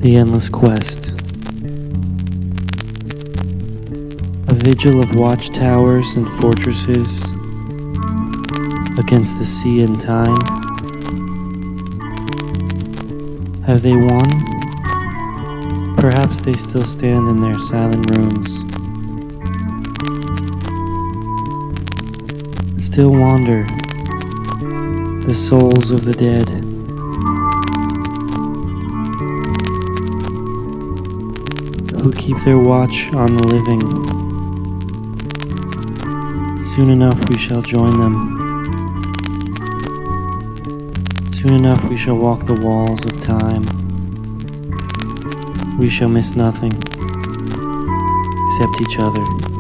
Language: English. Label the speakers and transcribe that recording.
Speaker 1: The endless quest. A vigil of watchtowers and fortresses against the sea and time. Have they won? Perhaps they still stand in their silent rooms. Still wander the souls of the dead. Who keep their watch on the living. Soon enough we shall join them. Soon enough we shall walk the walls of time. We shall miss nothing except each other.